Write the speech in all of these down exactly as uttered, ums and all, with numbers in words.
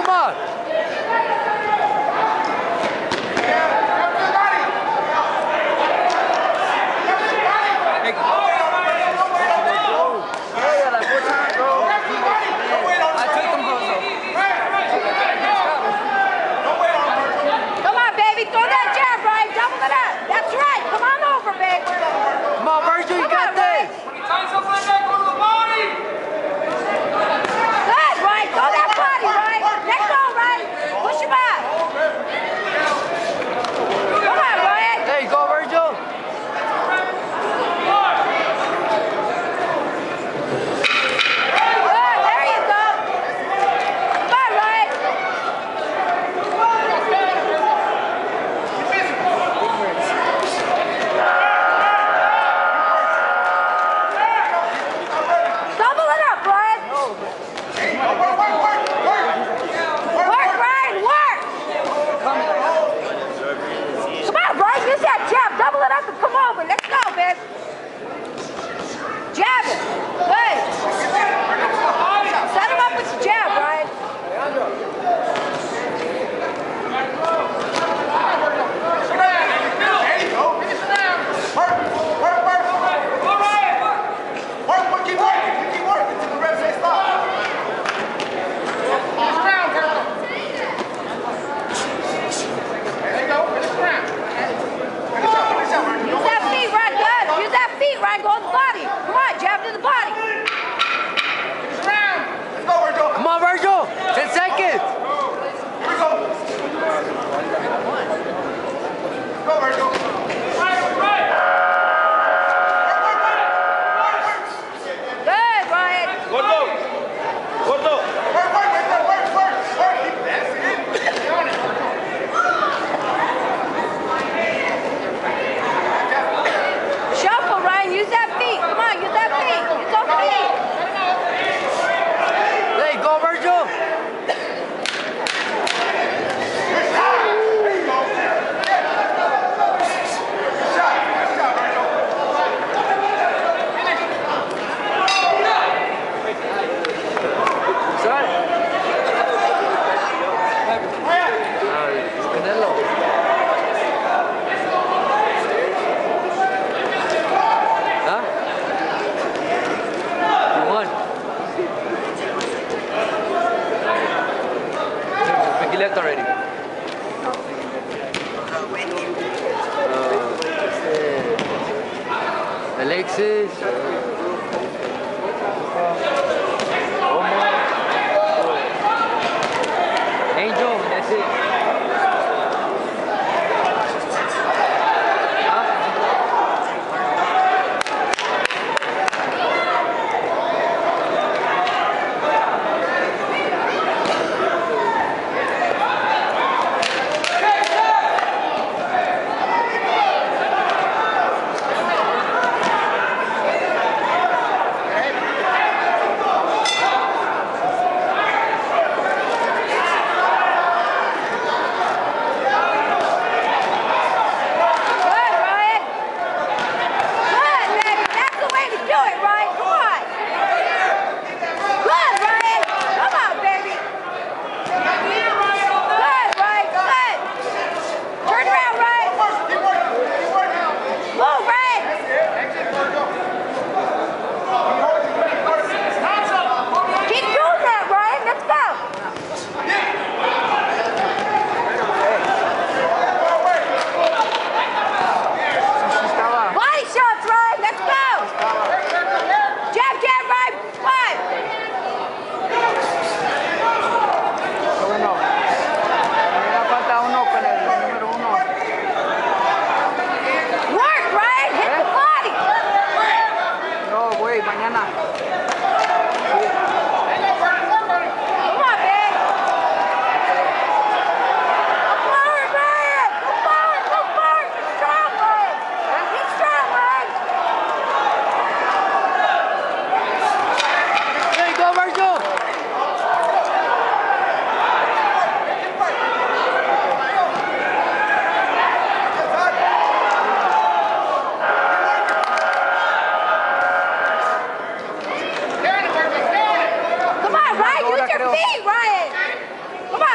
on. Throw that jab, Ryan. Double it up. That's right. Come on over, babe. Come on, Vergil, you got this. Times up like that, go to the body. Good, Ryan. Throw that body, Ryan. Let go, Ryan. Push him up. Come on, Ryan. There you go, Vergil. Good. There you go. Come on, Ryan. Double it up, Ryan. Work, Ryan, work. Come on, Ryan, use that jab. Double it up and come over. Let's go, babe. Jab it. Good. Set him up with the jab, Ryan. Use that feet, Ryan. Good. Use that feet, Ryan. Go to the body. Come on, jab to the body. Come on, Vergil. Ten seconds. Good, Ryan. Gordo. Gordo. Shuffle, Ryan. Use that feet. Come on, use that feet. Use those feet. There you go, Vergil. Son. Ah, Canelo. Huh? You won. He left already. Uh, Alexis. Omar. Angel, that's it. Good, Ryan. Good, baby. That's the way to do it, Ryan. Come on. Good, Ryan. Come on, baby. Good, Ryan. Good. Turn around, Ryan. Move, Ryan. Keep doing that, Ryan. Let's go. Body shots, Ryan. Let's go. Jab, jab, Ryan. One. Bueno, todavía falta uno con el número uno. Work, Ryan. Hit the body. No, güey, mañana. Come on, babe. Go forward, Ryan. Go forward, go forward. Be strong, Ryan. Be strong, Ryan. There you go, Vergil. Come on, Ryan. Use your feet, Ryan. Come on.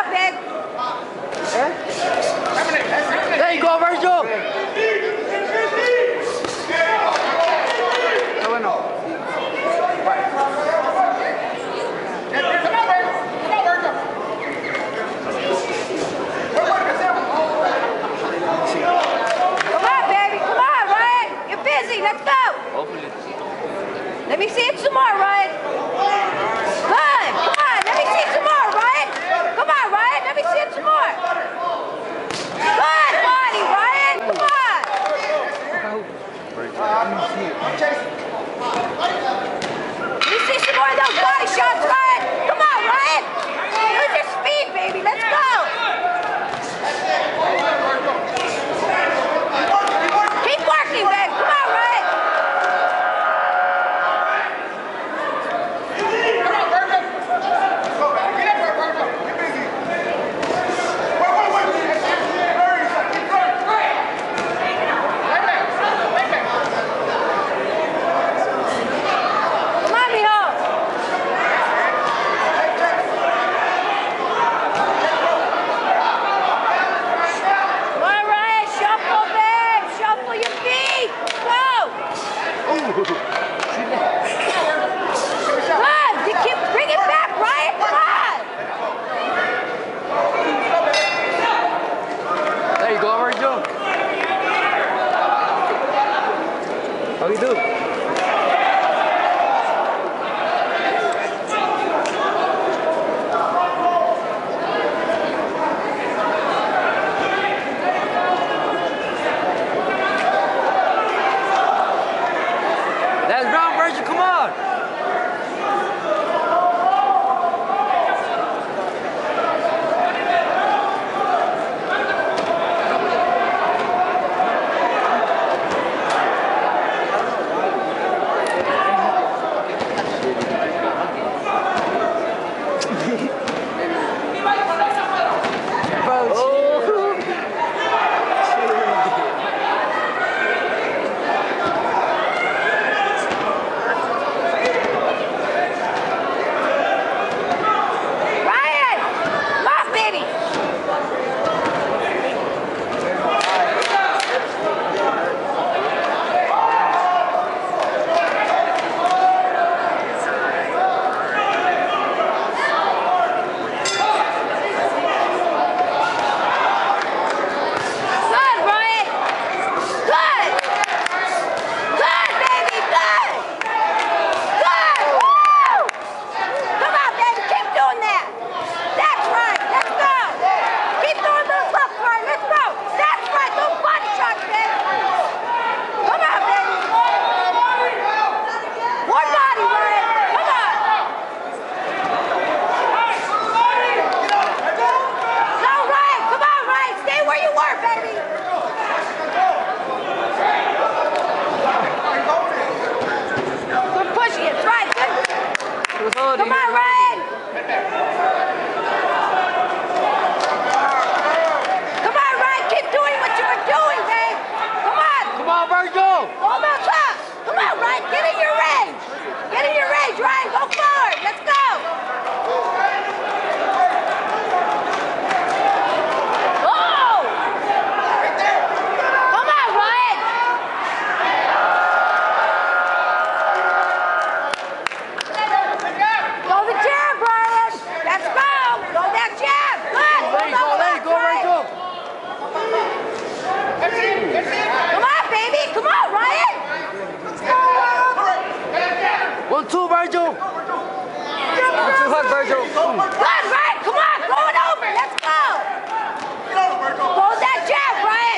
Vergil. Good, Ryan. Come on, throw it over. Let's go. Hold that jab, Ryan.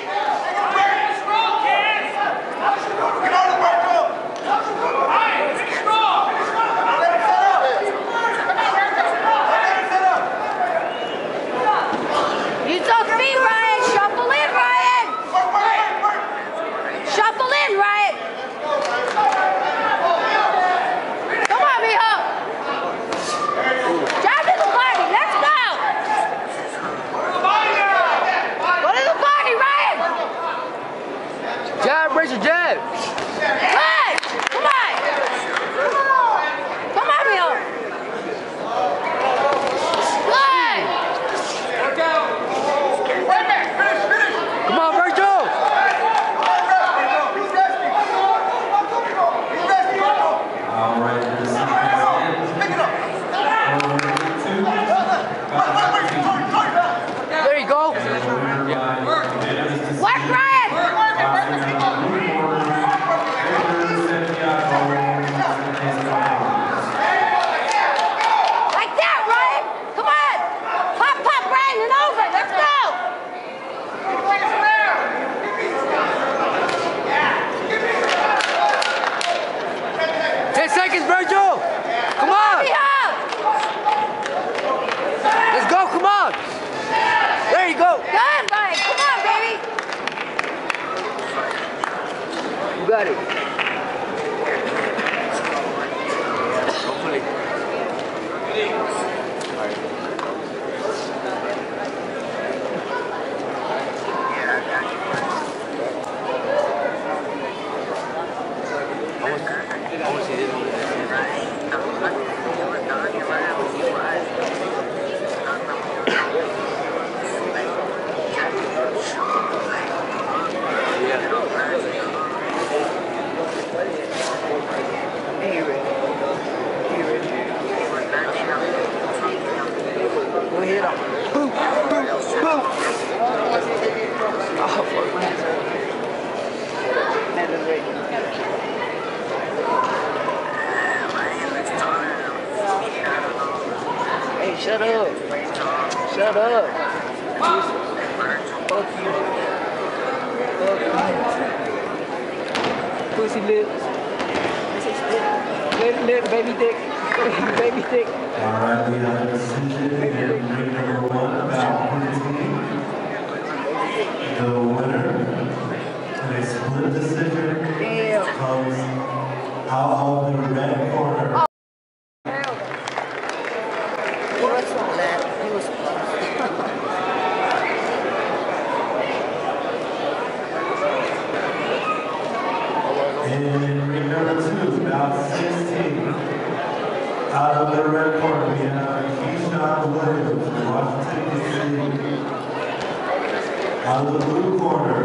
Use those feet, Ryan. Shuffle in, Ryan. Shuffle in, Ryan. Come on, mijo. Jab to the body. Let's go. Go to the body, Ryan. Jab, raise your jab. Good. Come on. Come on, mijo. Good. Come on, Vergil. All right, this is There you go. Work, Ryan. Like that, Ryan. Come on. Pop, pop, Ryan, and over. Let's go. Ten seconds, Vergil. Come on. Mijo. Let's go, come on. There you go. Good, Ryan. Come on, baby. You got it. Hopefully. I want to see this one. Go hit him. Boom, boom, boom. Oh, fuck, man. Man, that's right. Hey, shut up. Shut up. Fuck you. Fuck you. Pussy lips. Little, little baby dick. Baby dick. All right, we have a decision in ring number one, about fifteen. The winner in a split decision Damn. comes out of the red corner. Oh, what's all that? He was In ring number two, about sixteen. Out of the red corner, we have Keyshawn Williams from Washington, D C. Out of the blue corner,